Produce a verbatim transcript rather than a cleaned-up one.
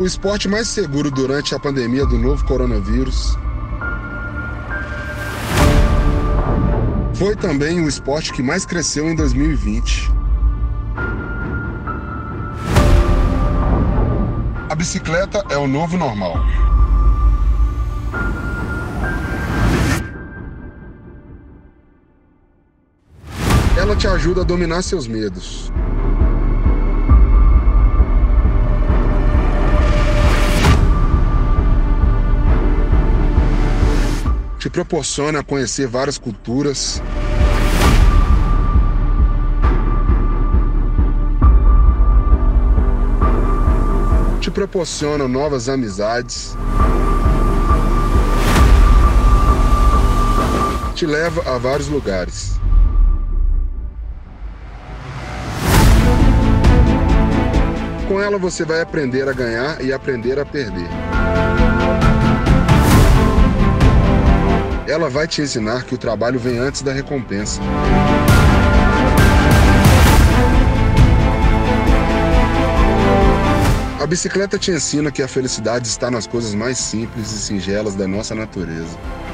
O esporte mais seguro durante a pandemia do novo coronavírus. Foi também o esporte que mais cresceu em dois mil e vinte. A bicicleta é o novo normal. Ela te ajuda a dominar seus medos. Te proporciona conhecer várias culturas. Te proporciona novas amizades. Te leva a vários lugares. Com ela você vai aprender a ganhar e aprender a perder. Ela vai te ensinar que o trabalho vem antes da recompensa. A bicicleta te ensina que a felicidade está nas coisas mais simples e singelas da nossa natureza.